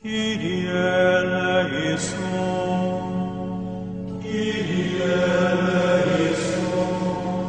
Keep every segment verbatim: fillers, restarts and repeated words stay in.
Kyrie eleison, Kyrie eleison,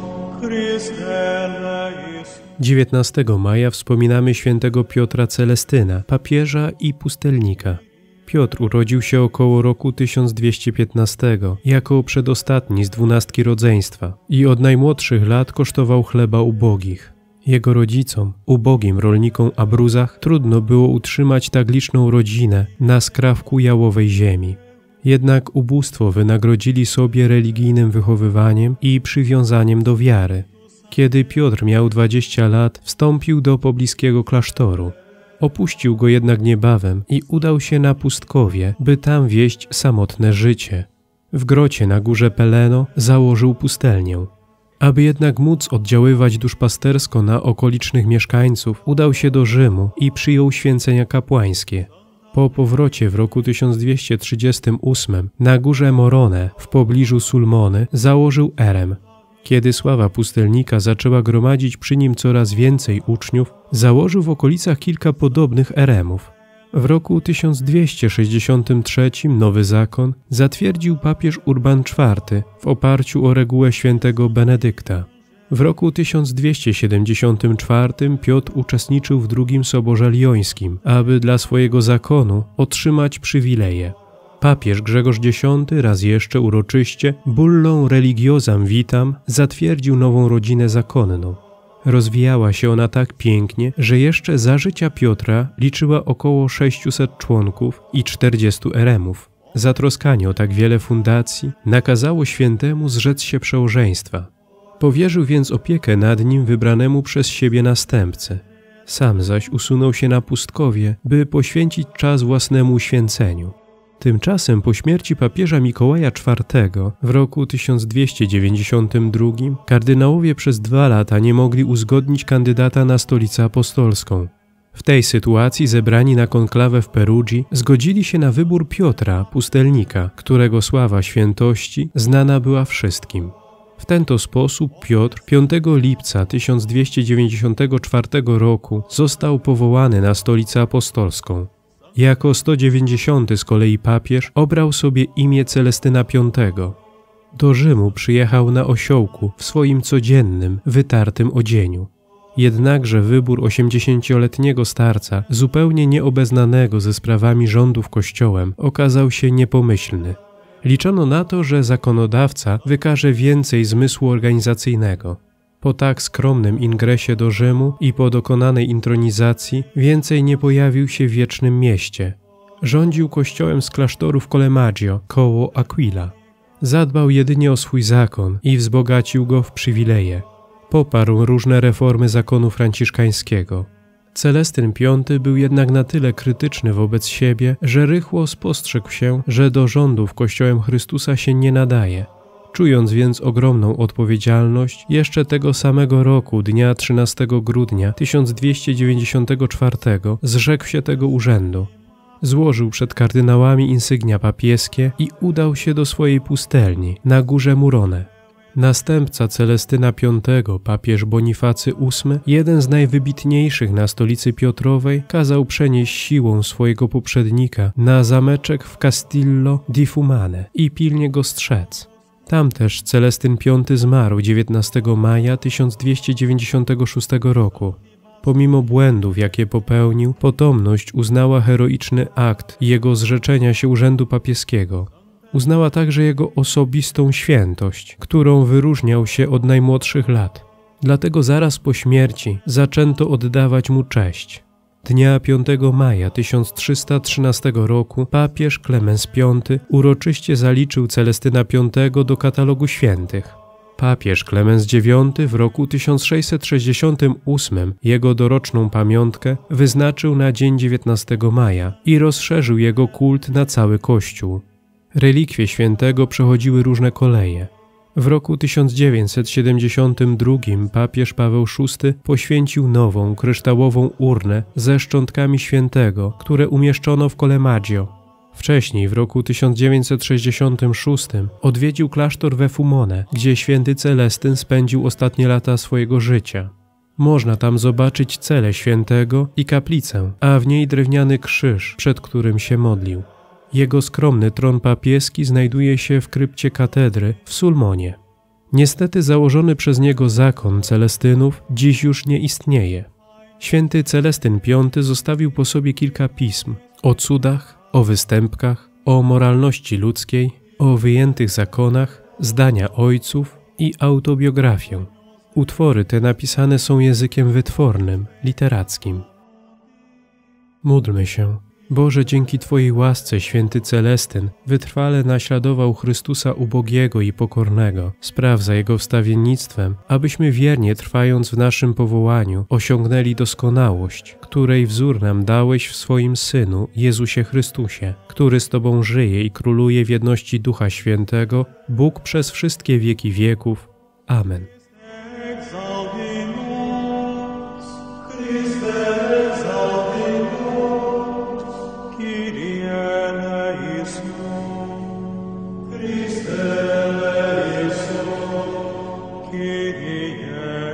Chryste eleison. dziewiętnastego maja wspominamy świętego Piotra Celestyna, papieża i pustelnika. Piotr urodził się około roku tysiąc dwieście piętnastego, jako przedostatni z dwunastki rodzeństwa i od najmłodszych lat kosztował chleba ubogich. Jego rodzicom, ubogim rolnikom Abruzach, trudno było utrzymać tak liczną rodzinę na skrawku jałowej ziemi. Jednak ubóstwo wynagrodzili sobie religijnym wychowywaniem i przywiązaniem do wiary. Kiedy Piotr miał dwadzieścia lat, wstąpił do pobliskiego klasztoru. Opuścił go jednak niebawem i udał się na pustkowie, by tam wieść samotne życie. W grocie na górze Peleno założył pustelnię. Aby jednak móc oddziaływać duszpastersko na okolicznych mieszkańców, udał się do Rzymu i przyjął święcenia kapłańskie. Po powrocie w roku tysiąc dwieście trzydziestym ósmym na górze Morone w pobliżu Sulmony założył erem. Kiedy sława pustelnika zaczęła gromadzić przy nim coraz więcej uczniów, założył w okolicach kilka podobnych eremów. W roku tysiąc dwieście sześćdziesiątym trzecim nowy zakon zatwierdził papież Urban czwarty w oparciu o regułę świętego Benedykta. W roku tysiąc dwieście siedemdziesiątym czwartym Piotr uczestniczył w drugim Soborze Liońskim, aby dla swojego zakonu otrzymać przywileje. Papież Grzegorz Dziesiąty raz jeszcze uroczyście bullą Religiosam Vitam zatwierdził nową rodzinę zakonną. Rozwijała się ona tak pięknie, że jeszcze za życia Piotra liczyła około sześciuset członków i czterdziestu eremów. Zatroskanie o tak wiele fundacji nakazało świętemu zrzec się przełożeństwa. Powierzył więc opiekę nad nim wybranemu przez siebie następcy. Sam zaś usunął się na pustkowie, by poświęcić czas własnemu uświęceniu. Tymczasem po śmierci papieża Mikołaja czwartego w roku tysiąc dwieście dziewięćdziesiątym drugim kardynałowie przez dwa lata nie mogli uzgodnić kandydata na stolicę apostolską. W tej sytuacji zebrani na konklawę w Perugii zgodzili się na wybór Piotra, pustelnika, którego sława świętości znana była wszystkim. W ten to sposób Piotr piątego lipca tysiąc dwieście dziewięćdziesiątego czwartego roku został powołany na stolicę apostolską. Jako sto dziewięćdziesiąty z kolei papież obrał sobie imię Celestyna piątego. Do Rzymu przyjechał na osiołku w swoim codziennym, wytartym odzieniu. Jednakże wybór osiemdziesięcioletniego starca, zupełnie nieobeznanego ze sprawami rządów kościołem, okazał się niepomyślny. Liczono na to, że zakonodawca wykaże więcej zmysłu organizacyjnego. Po tak skromnym ingresie do Rzymu i po dokonanej intronizacji więcej nie pojawił się w wiecznym mieście. Rządził kościołem z klasztoru w Collemagio koło Aquila. Zadbał jedynie o swój zakon i wzbogacił go w przywileje. Poparł różne reformy zakonu franciszkańskiego. Celestyn piąty był jednak na tyle krytyczny wobec siebie, że rychło spostrzegł się, że do rządów Kościołem Chrystusa się nie nadaje. Czując więc ogromną odpowiedzialność, jeszcze tego samego roku, dnia trzynastego grudnia tysiąc dwieście dziewięćdziesiątego czwartego, zrzekł się tego urzędu. Złożył przed kardynałami insygnia papieskie i udał się do swojej pustelni na górze Morone. Następca Celestyna piątego, papież Bonifacy ósmy, jeden z najwybitniejszych na stolicy Piotrowej, kazał przenieść siłą swojego poprzednika na zameczek w Castillo di Fumane i pilnie go strzec. Tam też Celestyn piąty zmarł dziewiętnastego maja tysiąc dwieście dziewięćdziesiątego szóstego roku. Pomimo błędów, jakie popełnił, potomność uznała heroiczny akt jego zrzeczenia się urzędu papieskiego. Uznała także jego osobistą świętość, którą wyróżniał się od najmłodszych lat. Dlatego zaraz po śmierci zaczęto oddawać mu cześć. Dnia piątego maja tysiąc trzysta trzynastego roku papież Klemens piąty uroczyście zaliczył Celestyna piątego do katalogu świętych. Papież Klemens dziewiąty w roku tysiąc sześćset sześćdziesiątym ósmym jego doroczną pamiątkę wyznaczył na dzień dziewiętnastego maja i rozszerzył jego kult na cały Kościół. Relikwie świętego przechodziły różne koleje. W roku tysiąc dziewięćset siedemdziesiątym drugim papież Paweł szósty poświęcił nową, kryształową urnę ze szczątkami świętego, które umieszczono w Collemagio. Wcześniej, w roku tysiąc dziewięćset sześćdziesiątym szóstym, odwiedził klasztor we Fumone, gdzie święty Celestyn spędził ostatnie lata swojego życia. Można tam zobaczyć celę świętego i kaplicę, a w niej drewniany krzyż, przed którym się modlił. Jego skromny tron papieski znajduje się w krypcie katedry w Sulmonie. Niestety założony przez niego zakon Celestynów dziś już nie istnieje. Święty Celestyn piąty zostawił po sobie kilka pism o cudach, o występkach, o moralności ludzkiej, o wyjętych zakonach, zdania ojców i autobiografię. Utwory te napisane są językiem wytwornym, literackim. Módlmy się. Boże, dzięki Twojej łasce święty Celestyn wytrwale naśladował Chrystusa ubogiego i pokornego. Spraw za Jego wstawiennictwem, abyśmy wiernie trwając w naszym powołaniu osiągnęli doskonałość, której wzór nam dałeś w swoim Synu, Jezusie Chrystusie, który z Tobą żyje i króluje w jedności Ducha Świętego, Bóg przez wszystkie wieki wieków. Amen. Kyrie